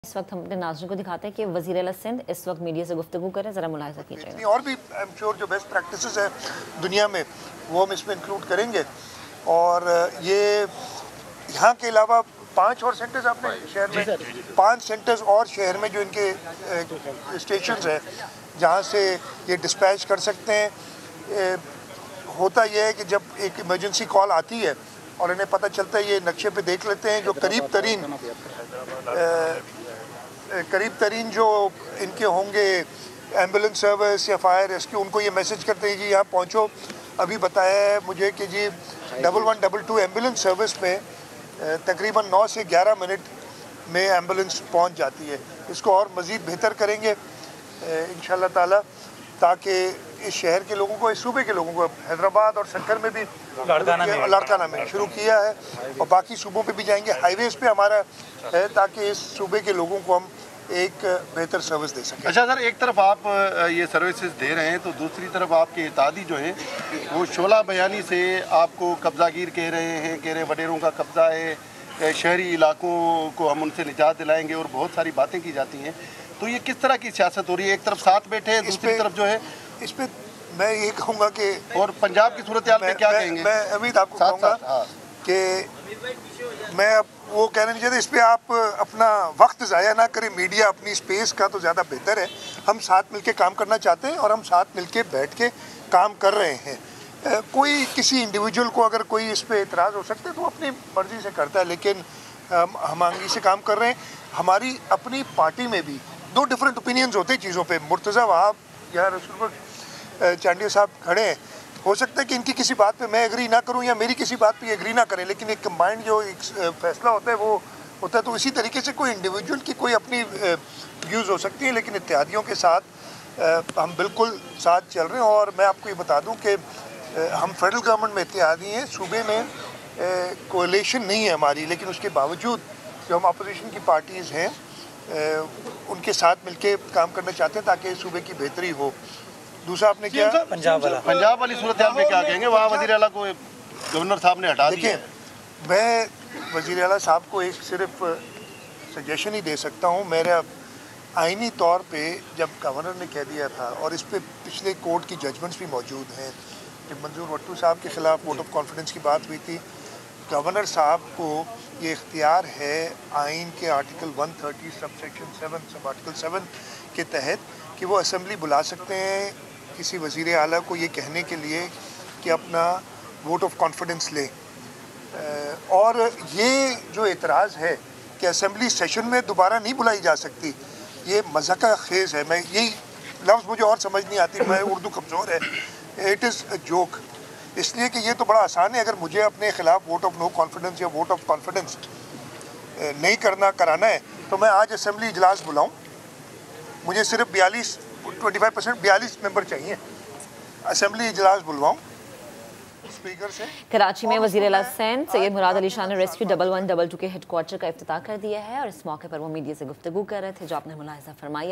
इस वक्त हम अपने नाज़रीन को दिखाते हैं कि वज़ीर आला सिंध इस वक्त मीडिया से गुफ्तगू करें, ज़रा मुलाहिज़ा कीजिएगा। और भी आई एम श्योर जो बेस्ट प्रैक्टिसेस है दुनिया में वो हम इसमें इंक्लूड करेंगे। और ये यहाँ के अलावा 5 और सेंटर्स आपने शहर में 5 सेंटर्स और शहर में जो इनके स्टेशंस हैं जहाँ से ये डिस्पैच कर सकते हैं। होता यह है कि जब एक इमरजेंसी कॉल आती है और इन्हें पता चलता है, ये नक्शे पे देख लेते हैं जो करीब तरीन जो इनके होंगे एम्बुलेंस सर्विस या फायर रेस्क्यू, उनको ये मैसेज करते हैं जी यहाँ पहुँचो। अभी बताया है मुझे कि जी 1122 एम्बुलेंस सर्विस में तकरीबन 9 से 11 मिनट में एम्बुलेंस पहुँच जाती है। इसको और मज़ीद बेहतर करेंगे इंशाल्लाह ताला, ताकि इस शहर के लोगों को, इस सूबे के लोगों को, हैदराबाद और सक्कर में भी लाड़काना में शुरू किया है और बाकी सूबों पे भी जाएंगे। हाईवेज़ पे हमारा है ताकि इस सूबे के लोगों को हम एक बेहतर सर्विस दे सकें। अच्छा सर, एक तरफ आप ये सर्विसेज दे रहे हैं तो दूसरी तरफ आपके इत्तेहादी जो हैं वो शोला बयानी से आपको कब्ज़ागीर कह रहे हैं, कह रहे हैं वडेरों का कब्ज़ा है, शहरी इलाकों को हम उनसे निजात दिलाएंगे और बहुत सारी बातें की जाती हैं। तो ये किस तरह की सियासत हो रही है? एक तरफ साथ बैठे हैं, दूसरी तरफ जो है इस पे मैं ये कहूँगा कि और पंजाब की सूरत हाल में क्या कहेंगे? मैं अभी आपको कहूँगा कि मैं अब वो कहना नहीं चाहता, इस पर आप अपना वक्त ज़ाया ना करें। मीडिया अपनी स्पेस का तो ज़्यादा बेहतर है। हम साथ मिलके काम करना चाहते हैं और हम साथ मिलके बैठ के काम कर रहे हैं। कोई किसी इंडिविजुअल को अगर कोई इस पर एतराज़ हो सकता है तो अपनी मर्ज़ी से करता है, लेकिन हम आंगी से काम कर रहे हैं। हमारी अपनी पार्टी में भी 2 डिफरेंट ओपिनियंस होते हैं चीज़ों पे। मुर्तज़ा वहाब या रसूल चांडिया साहब खड़े हैं, हो सकता है कि इनकी किसी बात पे मैं एग्री ना करूं या मेरी किसी बात पे एग्री ना करें, लेकिन एक कंबाइंड जो एक फैसला होता है वो होता है। तो इसी तरीके से कोई इंडिविजुअल की कोई अपनी व्यूज़ हो सकती है, लेकिन इत्तेहादियों के साथ हम बिल्कुल साथ चल रहे हैं। और मैं आपको ये बता दूँ कि हम फेडरल गवर्नमेंट में इत्तेहादी हैं, सूबे में कोalition नहीं है हमारी, लेकिन उसके बावजूद जो हम अपोजिशन की पार्टीज़ हैं उनके साथ मिलके काम करना चाहते हैं ताकि सूबे की बेहतरी हो। दूसरा आपने क्या पंजाब वाली सूरत हाल में क्या कहेंगे? वहाँ वज़ीर आला को गवर्नर साहब ने हटा दिया। मैं वज़ीर आला साहब को एक सिर्फ सजेशन ही दे सकता हूँ। मेरा आइनी तौर पे जब गवर्नर ने कह दिया था, और इस पे पिछले कोर्ट की जजमेंट्स भी मौजूद हैं, जब मंजूर वट्टू साहब के ख़िलाफ़ वोट ऑफ कॉन्फिडेंस की बात हुई थी, गवर्नर साहब को ये इख्तियार है आइन के आर्टिकल 130 सबसेक्शन 7 सब आर्टिकल 7 के तहत कि वो असेंबली बुला सकते हैं किसी वज़ीर आला को ये कहने के लिए कि अपना वोट ऑफ कॉन्फिडेंस ले। और ये जो एतराज़ है कि असेंबली सेशन में दोबारा नहीं बुलाई जा सकती, ये मज़ाक़ खेज़ है। मैं यही लफ्ज़ मुझे और समझ नहीं आती, मैं उर्दू कमज़ोर है। इट इज़ अ जोक, इसलिए कि ये तो बड़ा आसान है। अगर मुझे अपने ख़िलाफ़ वोट ऑफ नो कॉन्फिडेंस या वोट ऑफ कॉन्फिडेंस नहीं कराना है तो मैं आज असेंबली इजलास बुलाऊं। मुझे सिर्फ 25% मेंबर चाहिए, असेंबली इजलास बुलवाऊं स्पीकर से। कराची में वज़ीर आला सिंध सैयद मुराद अली शाह ने रेस्क्यू 1122 के हेडक्वार्टर का इफ्तिताह कर दिया है और इस मौके पर वो मीडिया से गुफ्तगू कर रहे थे, जो आपने मुलाहिज़ा फरमाई।